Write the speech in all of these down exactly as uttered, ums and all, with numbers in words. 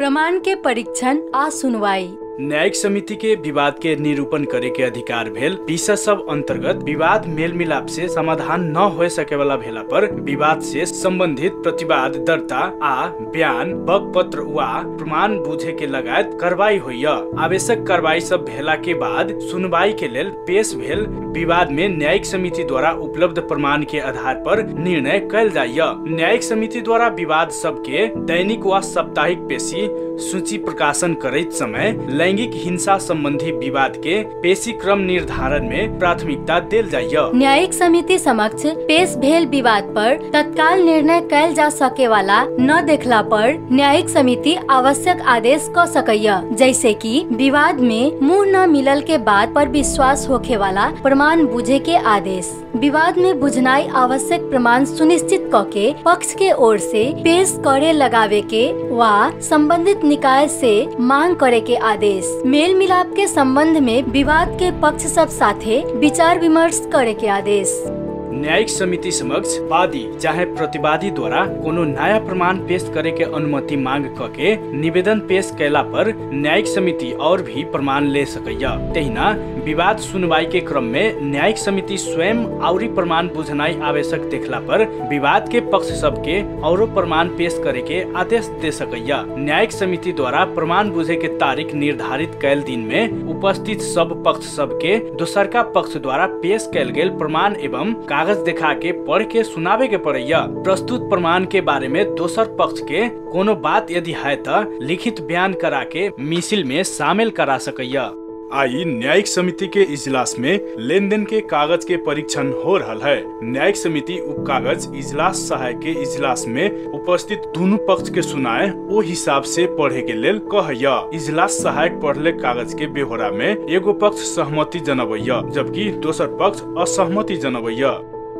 प्रमाण के परीक्षण आ सुनवाई। न्यायिक समिति के विवाद के निरूपण करे के अधिकार भेल विषय सब अंतर्गत विवाद मेल मिलाप से समाधान न हो सके वाला भेला पर विवाद से संबंधित प्रतिवाद दर्ता आ बयान बकपत्र वा प्रमाण बुझे के लगायत कार्रवाई होइय। आवश्यक कार्रवाई सब भेला के बाद सुनवाई के लेल पेश भेल विवाद में न्यायिक समिति द्वारा उपलब्ध प्रमाण के आधार पर निर्णय कयल जाइय। न्यायिक समिति द्वारा विवाद सब के दैनिक वा साप्ताहिक पेशी सूची प्रकाशन करैत समय लैंगिक हिंसा संबंधी विवाद के पेशी क्रम निर्धारण में प्राथमिकता देल जाइय। न्यायिक समिति समक्ष पेश भेल विवाद पर तत्काल निर्णय कयल जा सके वाला न देखला पर न्यायिक समिति आवश्यक आदेश क सकैय, जैसे कि विवाद में मुंह न मिलल के बात पर विश्वास होखे वाला प्रमाण बुझे के आदेश, विवाद में बुझनाई आवश्यक प्रमाण सुनिश्चित क के पक्ष के ओर से पेश करे लगावे के वा संबंधित निकाय से मांग करे के आदेश, मेल मिलाप के संबंध में विवाद के पक्ष सब साथे विचार विमर्श करे के आदेश। न्यायिक समिति समक्ष वादी चाहे प्रतिवादी द्वारा कोनो नया प्रमाण पेश करे के अनुमति मांग क के निवेदन पेश कैला पर न्यायिक समिति और भी प्रमाण ले सकैय। तहिना विवाद सुनवाई के क्रम में न्यायिक समिति स्वयं औरी प्रमाण बुझनाई आवश्यक देखला पर विवाद के पक्ष सबके औरो प्रमाण पेश करे के आदेश दे सकैय। न्यायिक समिति द्वारा प्रमाण बुझे के तारीख निर्धारित कैल दिन में उपस्थित सब पक्ष सबके दोसरका पक्ष द्वारा पेश कैल गेल प्रमाण एवं कागज देखा के पढ़ के सुनावे के पड़ैया। प्रस्तुत प्रमाण के बारे में दोसर पक्ष के कोनो बात यदि है त लिखित बयान करा के मिसिल में शामिल करा सकैया। आई न्यायिक समिति के इजलास में लेन देन के कागज के परीक्षण हो रहा है। न्यायिक समिति उप कागज इजलास सहायक के इजलास में उपस्थित दोनों पक्ष के सुनाए ओ हिसाब से पढ़े के लेल कहैया। इजलास सहायक पढ़ले कागज के बेहोरा में एगो पक्ष सहमति जनबैया जबकि दोसर पक्ष असहमति जनबैया।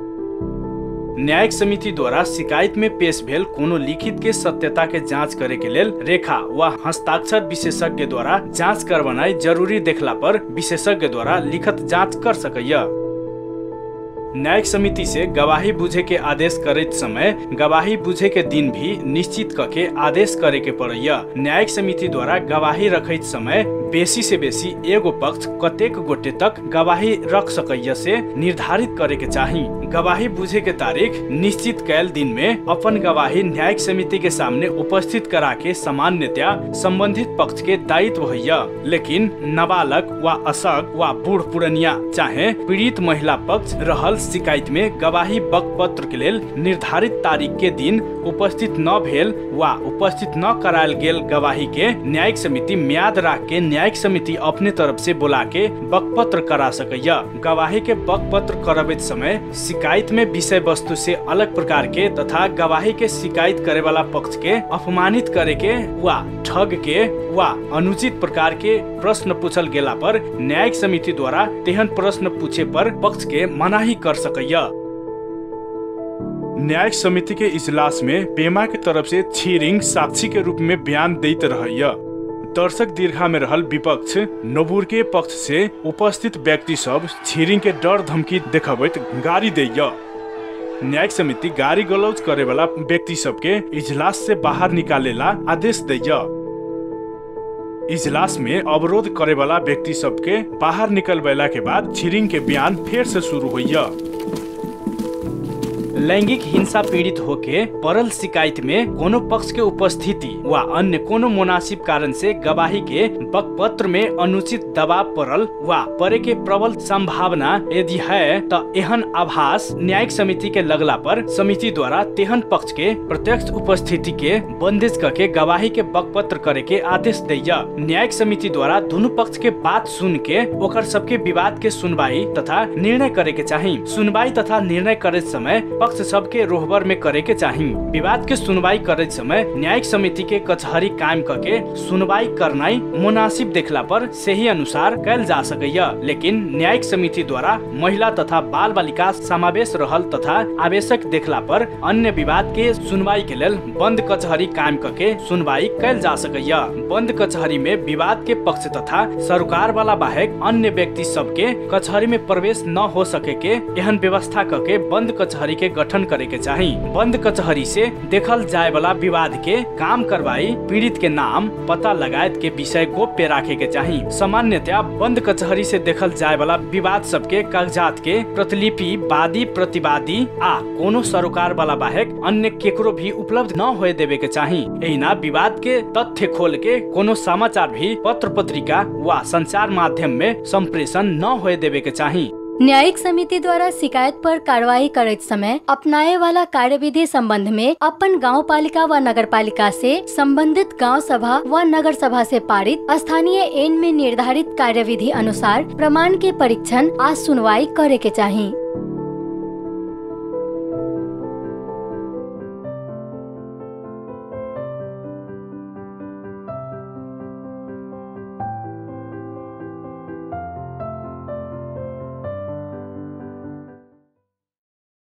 न्यायिक समिति द्वारा शिकायत में पेश भेल कोनो लिखित के सत्यता के जांच करे के लेल रेखा वा हस्ताक्षर विशेषज्ञ द्वारा जांच करवानाई जरूरी देखला पर विशेषज्ञ द्वारा लिखित जांच कर सकैया। न्यायिक समिति से गवाही बुझे के आदेश करते समय गवाही बुझे के दिन भी निश्चित करके आदेश करे के पड़ैया। न्यायिक समिति द्वारा गवाही रखते समय बेसी से बेसी एगो पक्ष कतेक गोटे तक गवाही रख सकैया से निर्धारित करे के चाही। गवाही बुझे के तारीख निश्चित कैल दिन में अपन गवाही न्यायिक समिति के सामने उपस्थित करा के सामान्यतया संबंधित पक्ष के दायित्व होइया। लेकिन नाबालक वा असग वा बूढ़ पुरनिया चाहे पीड़ित महिला पक्ष रहल शिकायत में गवाही बकपत्र के लेल निर्धारित तारीख के दिन उपस्थित न भेल वा उपस्थित न करायल गेल गवाही के न्यायिक समिति म्याद राख के न्यायिक समिति अपने तरफ से बुला के बकपत्र करा सकैया। गवाही के बकपत्र करबैत समय शिकायत में विषय वस्तु से अलग प्रकार के तथा गवाही के शिकायत करे वाला पक्ष के अपमानित करे के वा ठग के वा अनुचित प्रकार के प्रश्न पूछल गेला पर न्यायिक समिति द्वारा तेहन प्रश्न पूछे पर पक्ष के मनाही कर सकैया। न्यायिक समिति के इजलास में पेमा के तरफ से छिरिंग साक्षी के रूप में बयान देते रहैया। दर्शक दीर्घा में रहल विपक्ष नबूर के पक्ष से उपस्थित व्यक्ति सब छिरिंग के डर धमकी देखबैत गाड़ी दैया। न्यायिक समिति गाड़ी गलौज करे वाला व्यक्ति सबके इजलास से बाहर निकालेला आदेश दैया। इजलास में अवरोध करे वाला व्यक्ति सबके बाहर निकलवेला के बाद छिरिंग के बयान फिर से शुरू होइया। लैंगिक हिंसा पीड़ित होके पड़ल शिकायत में कोनो पक्ष के उपस्थिति वा अन्य कोनो मुनासिब कारण से गवाही के बकपत्र में अनुचित दबाव पड़ल वा पड़े के प्रबल संभावना यदि है तो एहन आभास न्यायिक समिति के लगला पर समिति द्वारा तेहन पक्ष के प्रत्यक्ष उपस्थिति के बंदिश करके गवाही के बकपत्र करे के आदेश दैया। न्यायिक समिति द्वारा दोनों पक्ष के बात सुन के ओकर सबके विवाद के सुनवाई तथा निर्णय करे के चाही। सुनवाई तथा निर्णय करे समय पक्ष सबके रोहबर में करे के चाही। विवाद के सुनवाई करे समय न्यायिक समिति के कचहरी कायम करके सुनवाई करनाई मुनासिब देखला पर सही अनुसार कैल जा सकैया। लेकिन न्यायिक समिति द्वारा महिला तथा बाल बालिका समावेश रहल तथा आवश्यक देखला पर अन्य विवाद के सुनवाई के लेल बंद कचहरी कायम करके सुनवाई कैल जा सकैया। बंद कचहरी में विवाद के पक्ष तथा सरकार वाला बाहेक अन्य व्यक्ति सबके कचहरी में प्रवेश न हो सके के एहन व्यवस्था करके बंद कचहरी के गठन करे के चाही। बंद कचहरी से देखल जाए वाला विवाद के काम करवाई, पीड़ित के नाम पता लगायत के विषय गोप्य राखे के चाही। सामान्यतया बंद कचहरी से देखल जाए वाला विवाद सबके कागजात के प्रतिलिपि वादी प्रतिवादी आ कोनो सरोकार वाला बाहेक अन्य केकरो भी उपलब्ध न होए देवे के चाही। एहिना विवाद के तथ्य खोल के कोनो समाचार भी पत्र पत्रिका वा संचार माध्यम में संप्रेषण न होए देवे के चाही। न्यायिक समिति द्वारा शिकायत पर कार्रवाई करते समय अपनाए वाला कार्यविधि संबंध में अपन गाँव पालिका व नगर पालिका से संबंधित गांव सभा व नगर सभा से पारित स्थानीय एन में निर्धारित कार्यविधि अनुसार प्रमाण के परीक्षण आ सुनवाई करे के चाही।